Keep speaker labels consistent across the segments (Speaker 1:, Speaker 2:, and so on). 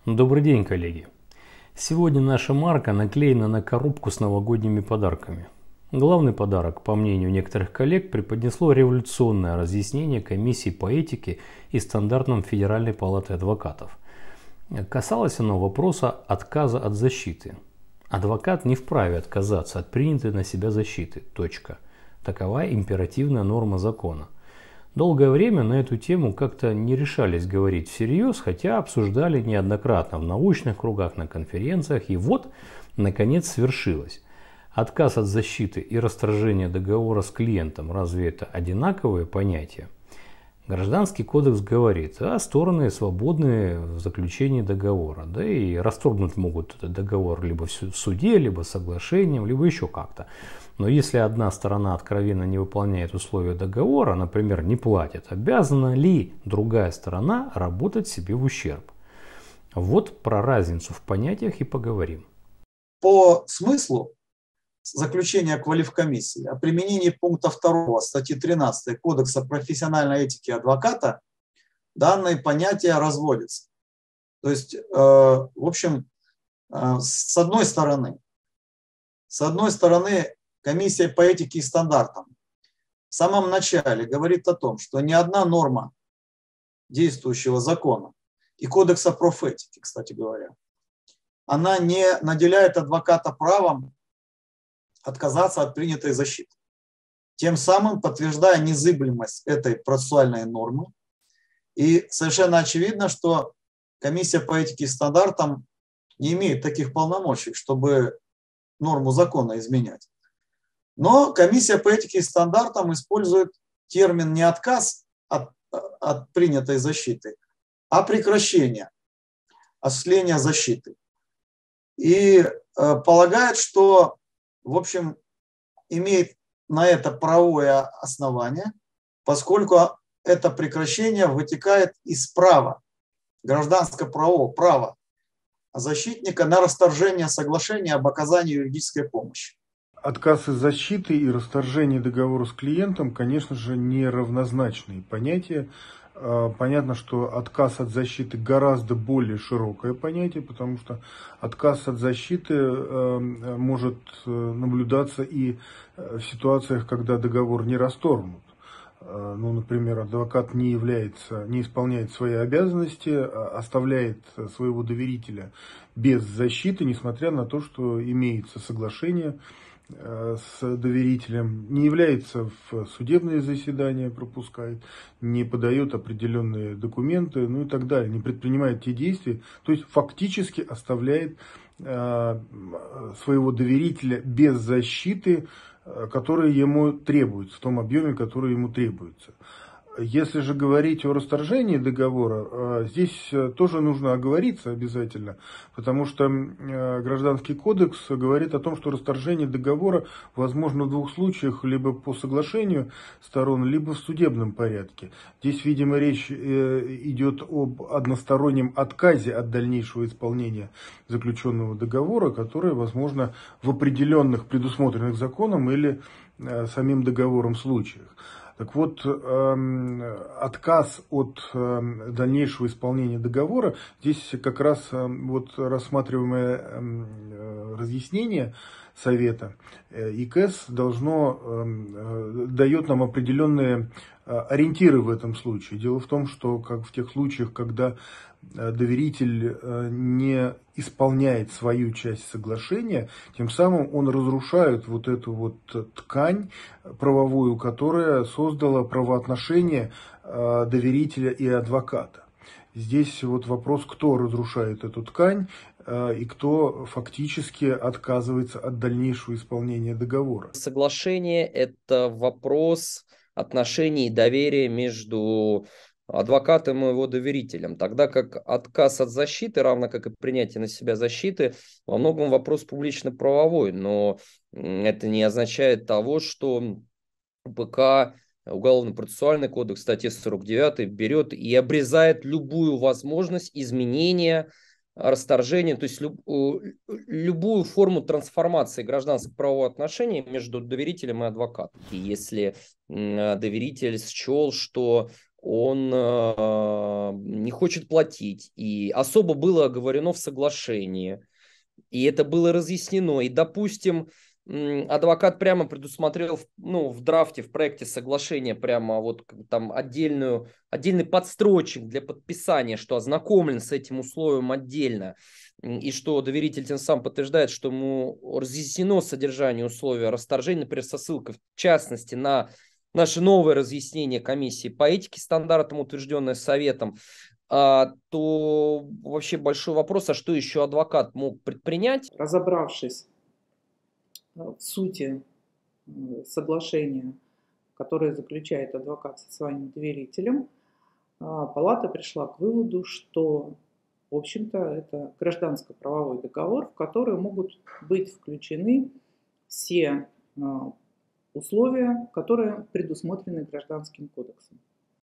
Speaker 1: Добрый день, коллеги! Сегодня наша марка наклеена на коробку с новогодними подарками. Главный подарок, по мнению некоторых коллег, преподнесло революционное разъяснение комиссии по этике и стандартам Федеральной палаты адвокатов. Касалось оно вопроса отказа от защиты. Адвокат не вправе отказаться от принятой на себя защиты. Точка. Такова императивная норма закона. Долгое время на эту тему как-то не решались говорить всерьез, хотя обсуждали неоднократно в научных кругах, на конференциях, и вот, наконец, свершилось. Отказ от защиты и расторжение договора с клиентом, разве это одинаковые понятия? Гражданский кодекс говорит, а стороны свободны в заключении договора, да и расторгнуть могут этот договор либо в суде, либо соглашением, либо еще как-то. Но если одна сторона откровенно не выполняет условия договора, например, не платит, обязана ли другая сторона работать себе в ущерб? Вот про разницу в понятиях и поговорим.
Speaker 2: По смыслу заключения квалифкомиссии о применении пункта 2 статьи 13 Кодекса профессиональной этики адвоката данные понятия разводятся. То есть, в общем, с одной стороны, комиссия по этике и стандартам в самом начале говорит о том, что ни одна норма действующего закона и Кодекса профэтики, кстати говоря, она не наделяет адвоката правом отказаться от принятой защиты, тем самым подтверждая незыблемость этой процессуальной нормы. И совершенно очевидно, что комиссия по этике и стандартам не имеет таких полномочий, чтобы норму закона изменять. Но комиссия по этике и стандартам использует термин не отказ от принятой защиты, а прекращение осуществления защиты. И полагает, что, в общем, имеет на это правовое основание, поскольку это прекращение вытекает из права, гражданско-правового права защитника на расторжение соглашения об оказании юридической помощи.
Speaker 3: Отказ от защиты и расторжение договора с клиентом, конечно же, не равнозначные понятия. Понятно, что отказ от защиты гораздо более широкое понятие, потому что отказ от защиты может наблюдаться и в ситуациях, когда договор не расторгнут. Ну, например, адвокат не исполняет свои обязанности, оставляет своего доверителя без защиты, несмотря на то, что имеется соглашение с доверителем, не является в судебные заседания, пропускает, не подает определенные документы, ну и так далее, не предпринимает те действия, то есть фактически оставляет своего доверителя без защиты, которые ему требуются, в том объеме, который ему требуется. Если же говорить о расторжении договора, здесь тоже нужно оговориться обязательно, потому что Гражданский кодекс говорит о том, что расторжение договора возможно в двух случаях: либо по соглашению сторон, либо в судебном порядке. Здесь, видимо, речь идет об одностороннем отказе от дальнейшего исполнения заключенного договора, которое возможно в определенных предусмотренных законом или самим договором случаях. Так вот, отказ от дальнейшего исполнения договора, здесь как раз вот рассматриваемое разъяснение Совета ИКС дает нам определенные ориентиры в этом случае. Дело в том, что как в тех случаях, когда доверитель не исполняет свою часть соглашения, тем самым он разрушает вот эту вот ткань правовую, которая создала правоотношения доверителя и адвоката. Здесь вот вопрос, кто разрушает эту ткань и кто фактически отказывается от дальнейшего исполнения договора.
Speaker 4: Соглашение – это вопрос отношений и доверия между адвокатом и его доверителем, тогда как отказ от защиты, равно как и принятие на себя защиты, во многом вопрос публично-правовой, но это не означает того, что УПК, Уголовно-процессуальный кодекс, статья 49, берет и обрезает любую возможность изменения, расторжения, то есть любую форму трансформации гражданских правовых отношений между доверителем и адвокатом. И если доверитель счел, что он не хочет платить. И особо было оговорено в соглашении. И это было разъяснено. И, допустим, адвокат прямо предусмотрел в драфте, в проекте соглашения прямо вот там отдельный подстрочек для подписания, что ознакомлен с этим условием отдельно. И что доверитель тем самым подтверждает, что ему разъяснено содержание условия расторжения, например, со ссылкой в частности на наше новое разъяснение комиссии по этике стандартам, утвержденное Советом, то вообще большой вопрос, а что еще адвокат мог предпринять?
Speaker 5: Разобравшись в сути соглашения, которое заключает адвокат со своим доверителем, палата пришла к выводу, что, в общем-то, это гражданско-правовой договор, в который могут быть включены все условия, которые предусмотрены Гражданским кодексом.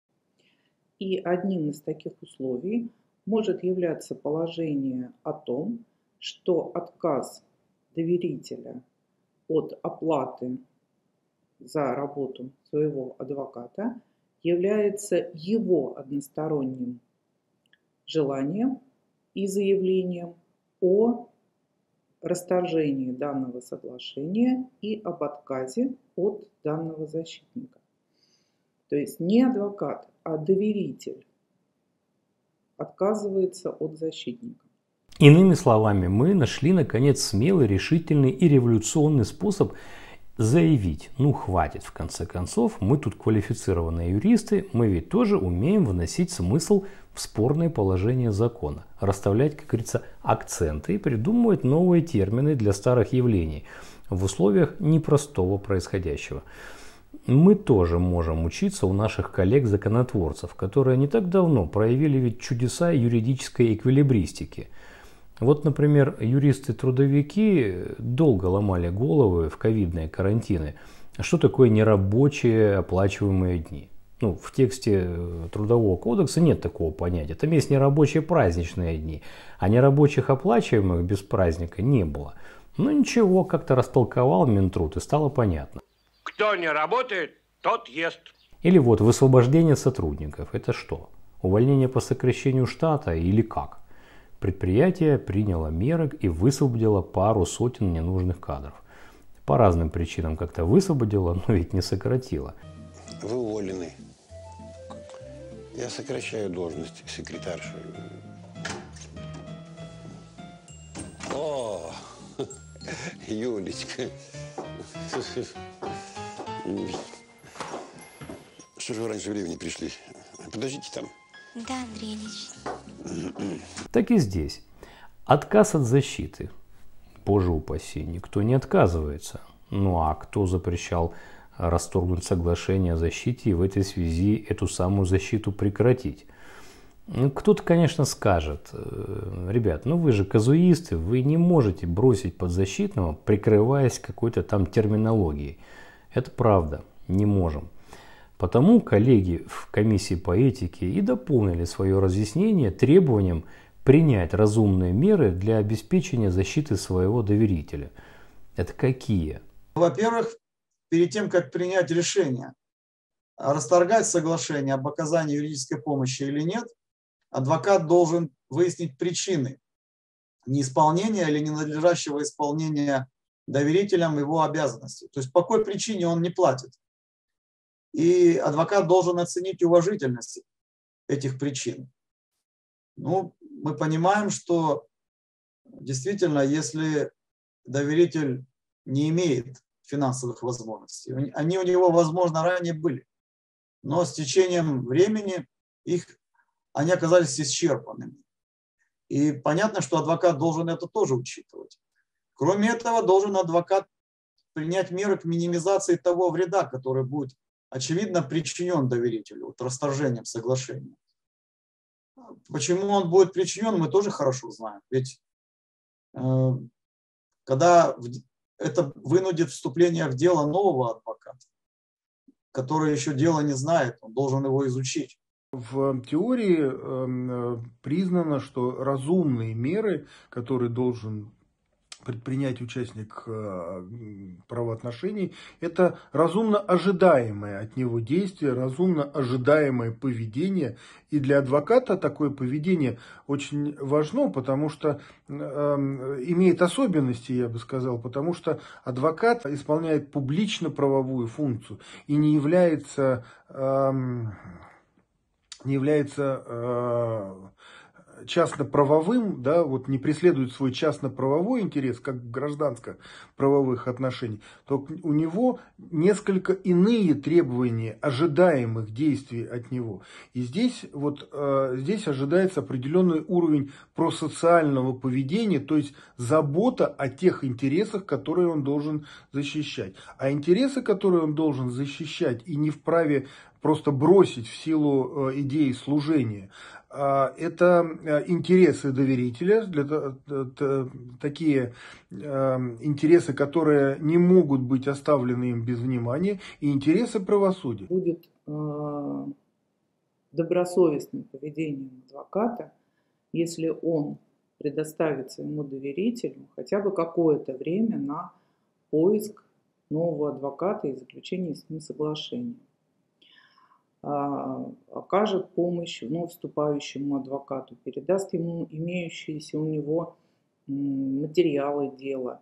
Speaker 5: И одним из таких условий может являться положение о том, что отказ доверителя от оплаты за работу своего адвоката является его односторонним желанием и заявлением о расторжении данного соглашения и об отказе от данного защитника. То есть не адвокат, а доверитель отказывается от защитника.
Speaker 1: Иными словами, мы нашли, наконец, смелый, решительный и революционный способ заявить: ну хватит, в конце концов, мы тут квалифицированные юристы, мы ведь тоже умеем вносить смысл в спорные положения закона, расставлять, как говорится, акценты и придумывать новые термины для старых явлений в условиях непростого происходящего. Мы тоже можем учиться у наших коллег-законотворцев, которые не так давно проявили ведь чудеса юридической эквилибристики. Вот, например, юристы-трудовики долго ломали головы в ковидные карантины, что такое нерабочие оплачиваемые дни. В тексте Трудового кодекса нет такого понятия. Там есть нерабочие праздничные дни, а нерабочих оплачиваемых без праздника не было. Ничего, как-то растолковал Минтруд и стало понятно.
Speaker 6: Кто не работает, тот ест.
Speaker 1: Или вот высвобождение сотрудников. Это что? Увольнение по сокращению штата или как? Предприятие приняло меры и высвободило пару сотен ненужных кадров. По разным причинам как-то высвободило, но ведь не сократило.
Speaker 7: Вы уволены. Я сокращаю должность секретарши. О, Юлечка. Что же вы раньше времени пришли? Подождите там.
Speaker 8: Да, Андрей Ильич.
Speaker 1: Так и здесь. Отказ от защиты. Боже упаси, никто не отказывается. А кто запрещал расторгнуть соглашение о защите и в этой связи эту самую защиту прекратить? Кто-то, конечно, скажет: ребят, вы же казуисты, вы не можете бросить подзащитного, прикрываясь какой-то там терминологией. Это правда, не можем. Потому коллеги в комиссии по этике и дополнили свое разъяснение требованием принять разумные меры для обеспечения защиты своего доверителя. Это какие?
Speaker 2: Во-первых, перед тем, как принять решение, расторгать соглашение об оказании юридической помощи или нет, адвокат должен выяснить причины неисполнения или ненадлежащего исполнения доверителям его обязанностей. То есть по какой причине он не платит. И адвокат должен оценить уважительность этих причин. Мы понимаем, что действительно, если доверитель не имеет финансовых возможностей, они у него, возможно, ранее были, но с течением времени они оказались исчерпанными. И понятно, что адвокат должен это тоже учитывать. Кроме этого, должен адвокат принять меры к минимизации того вреда, который будет очевидно причинен доверителю расторжением соглашения. Почему он будет причинен, мы тоже хорошо знаем. Ведь когда это вынудит вступление в дело нового адвоката, который еще дело не знает, он должен его изучить.
Speaker 3: В теории признано, что разумные меры, которые должен предпринять участник правоотношений, это разумно ожидаемое от него действие, разумно ожидаемое поведение. И для адвоката такое поведение очень важно, потому что имеет особенности, я бы сказал, потому что адвокат исполняет публично-правовую функцию и не является частно-правовым, да, вот не преследует свой частно-правовой интерес, как в гражданско-правовых отношениях, то у него несколько иные требования ожидаемых действий от него. И здесь ожидается определенный уровень просоциального поведения, то есть забота о тех интересах, которые он должен защищать. А интересы, которые он должен защищать и не вправе просто бросить в силу идеи служения, это интересы доверителя, такие интересы, которые не могут быть оставлены им без внимания, и интересы правосудия.
Speaker 5: Будет добросовестным поведением адвоката, если он предоставит своему доверителю хотя бы какое-то время на поиск нового адвоката и заключение с ним соглашения. Окажет помощь вновь вступающему адвокату, передаст ему имеющиеся у него материалы дела,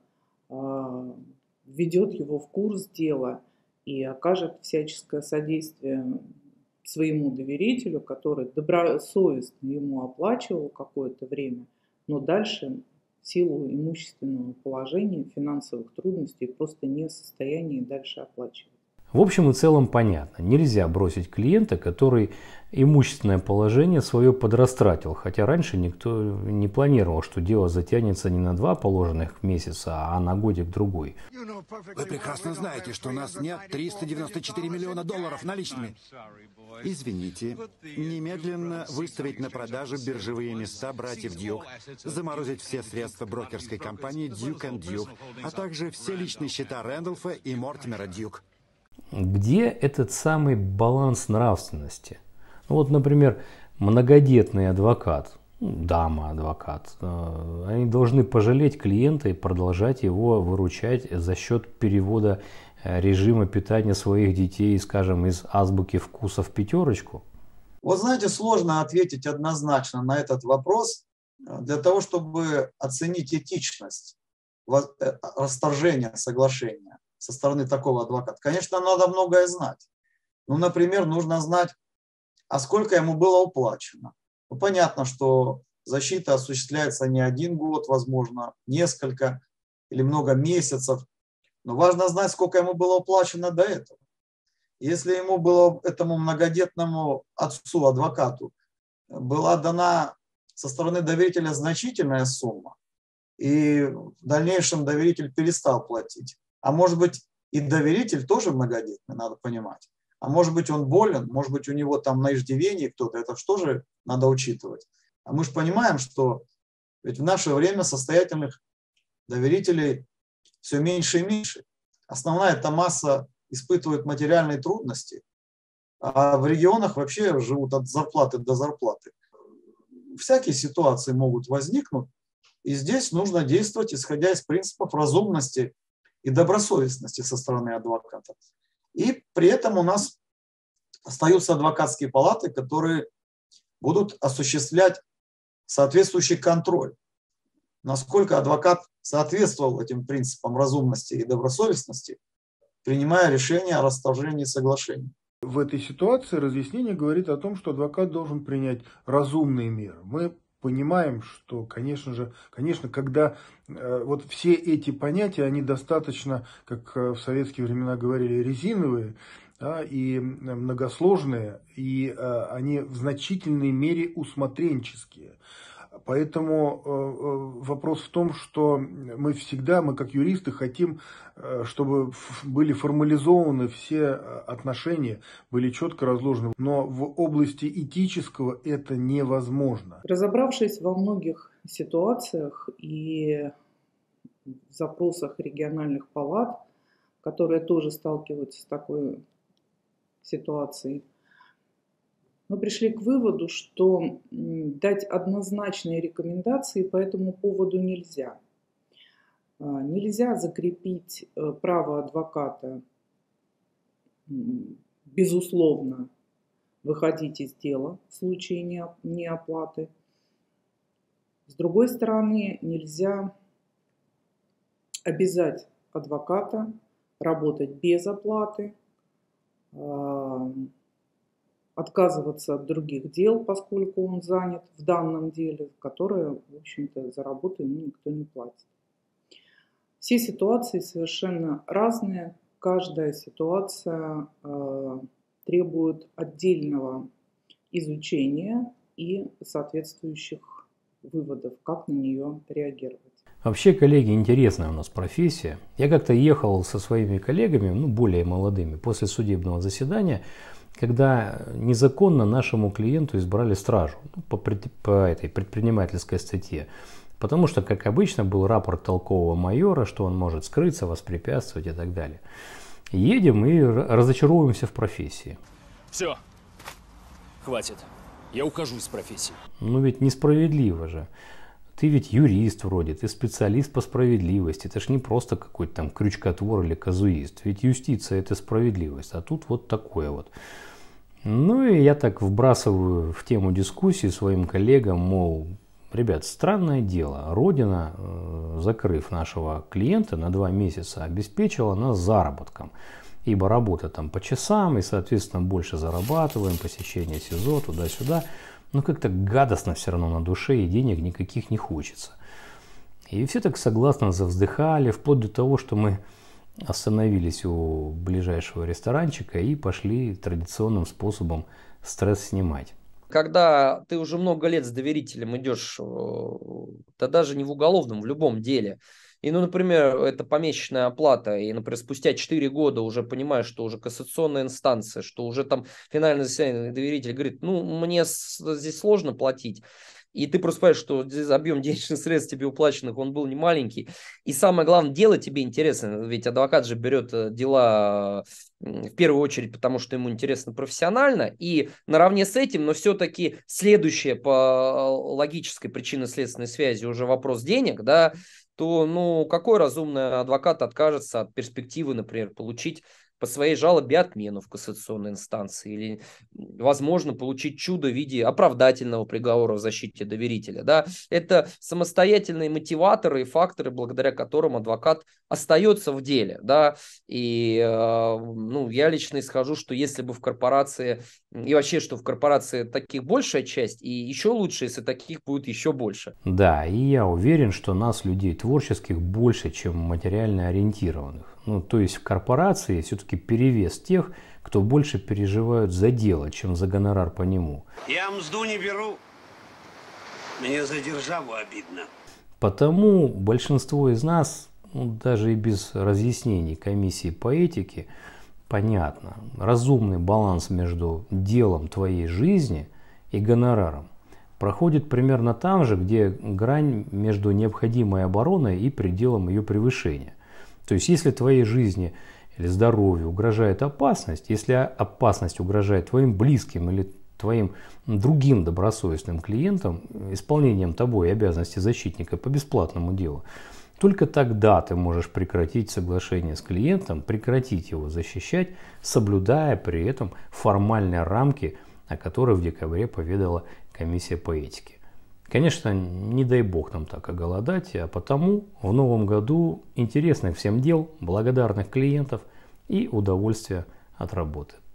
Speaker 5: введет его в курс дела и окажет всяческое содействие своему доверителю, который добросовестно ему оплачивал какое-то время, но дальше в силу имущественного положения, финансовых трудностей просто не в состоянии дальше оплачивать.
Speaker 1: В общем и целом понятно, нельзя бросить клиента, который имущественное положение свое подрастратил, хотя раньше никто не планировал, что дело затянется не на 2 положенных месяца, а на годик-другой.
Speaker 9: Вы прекрасно знаете, что у нас нет 394 миллиона долларов наличными. Извините, немедленно выставить на продажу биржевые места братьев Дьюк, заморозить все средства брокерской компании Duke & Duke, а также все личные счета Рэндольфа и Мортимера Дьюк.
Speaker 1: Где этот самый баланс нравственности? Ну, вот, например, многодетный адвокат, дама-адвокат, они должны пожалеть клиента и продолжать его выручать за счет перевода режима питания своих детей, скажем, из азбуки вкуса в 5.
Speaker 2: Вот знаете, сложно ответить однозначно на этот вопрос. Для того, чтобы оценить этичность расторжения соглашения со стороны такого адвоката, конечно, надо многое знать. Ну, например, нужно знать, а сколько ему было уплачено. Ну, понятно, что защита осуществляется не 1 год, возможно, несколько или много месяцев. Но важно знать, сколько ему было уплачено до этого. Если ему было, этому многодетному отцу, адвокату, была дана со стороны доверителя значительная сумма, и в дальнейшем доверитель перестал платить, а может быть и доверитель тоже многодетный, надо понимать, а может быть он болен, может быть у него там на иждивении кто-то, это что же надо учитывать. А мы же понимаем, что ведь в наше время состоятельных доверителей все меньше и меньше. Основная эта масса испытывает материальные трудности, а в регионах вообще живут от зарплаты до зарплаты. Всякие ситуации могут возникнуть, и здесь нужно действовать, исходя из принципов разумности и добросовестности со стороны адвоката. И при этом у нас остаются адвокатские палаты, которые будут осуществлять соответствующий контроль. Насколько адвокат соответствовал этим принципам разумности и добросовестности, принимая решение о расторжении соглашений.
Speaker 3: В этой ситуации разъяснение говорит о том, что адвокат должен принять разумные меры. Мы понимаем, что, конечно, когда вот все эти понятия, они достаточно, как в советские времена говорили, резиновые, да, и многосложные, и они в значительной мере усмотренческие. Поэтому вопрос в том, что мы как юристы, хотим, чтобы были формализованы все отношения, были четко разложены. Но в области этического это невозможно.
Speaker 5: Разобравшись во многих ситуациях и в запросах региональных палат, которые тоже сталкиваются с такой ситуацией, мы пришли к выводу, что дать однозначные рекомендации по этому поводу нельзя. Нельзя закрепить право адвоката, безусловно, выходить из дела в случае неоплаты. С другой стороны, нельзя обязать адвоката работать без оплаты, отказываться от других дел, поскольку он занят в данном деле, которое, в общем-то, за работу ему никто не платит. Все ситуации совершенно разные. Каждая ситуация требует отдельного изучения и соответствующих выводов, как на нее реагировать.
Speaker 1: Вообще, коллеги, интересная у нас профессия. Я как-то ехал со своими коллегами, более молодыми, после судебного заседания, когда незаконно нашему клиенту избрали стражу по этой предпринимательской статье. Потому что, как обычно, был рапорт толкового майора, что он может скрыться, воспрепятствовать и так далее. Едем и разочаровываемся в профессии.
Speaker 10: Все, хватит. Я ухожу из профессии.
Speaker 1: Ведь несправедливо же. Ты ведь юрист вроде, ты специалист по справедливости. Это ж не просто какой-то там крючкотвор или казуист. Ведь юстиция – это справедливость. А тут вот такое вот. И я так вбрасываю в тему дискуссии своим коллегам, мол, ребят, странное дело. Родина, закрыв нашего клиента на 2 месяца, обеспечила нас заработком. Ибо работа там по часам, и, соответственно, больше зарабатываем, посещение СИЗО, туда-сюда. Как-то гадостно все равно на душе, и денег никаких не хочется. И все так согласно завздыхали, вплоть до того, что мы остановились у ближайшего ресторанчика и пошли традиционным способом стресс снимать.
Speaker 4: Когда ты уже много лет с доверителем идешь, да даже не в уголовном, в любом деле, и, например, это помесячная оплата, и, например, спустя 4 года уже понимаешь, что уже кассационная инстанция, что уже там финальное заседание, доверитель говорит, мне здесь сложно платить, и ты просто понимаешь, что здесь объем денежных средств тебе уплаченных, он был не маленький, и самое главное, дело тебе интересно, ведь адвокат же берет дела в первую очередь, потому что ему интересно профессионально, и наравне с этим, но все-таки следующее по логической причинно-следственной связи уже вопрос денег, да, то, какой разумный адвокат откажется от перспективы, например, получить по своей жалобе отмену в кассационной инстанции или, возможно, получить чудо в виде оправдательного приговора в защите доверителя. Да? Это самостоятельные мотиваторы и факторы, благодаря которым адвокат остается в деле. Да? И я лично исхожу, что если бы в корпорации, и вообще, что в корпорации таких большая часть, и еще лучше, если таких будет еще больше.
Speaker 1: Да, и я уверен, что нас, людей творческих, больше, чем материально ориентированных. То есть в корпорации все-таки перевес тех, кто больше переживают за дело, чем за гонорар по нему.
Speaker 6: Я мзду не беру. Мне за державу обидно.
Speaker 1: Потому большинство из нас, даже и без разъяснений комиссии по этике, понятно, разумный баланс между делом твоей жизни и гонораром проходит примерно там же, где грань между необходимой обороной и пределом ее превышения. То есть, если твоей жизни или здоровью угрожает опасность, если опасность угрожает твоим близким или твоим другим добросовестным клиентам, исполнением тобой обязанности защитника по бесплатному делу, только тогда ты можешь прекратить соглашение с клиентом, прекратить его защищать, соблюдая при этом формальные рамки, о которых в декабре поведала комиссия по этике. Конечно, не дай бог нам так оголодать, а потому в новом году интересных всем дел, благодарных клиентов и удовольствия от работы.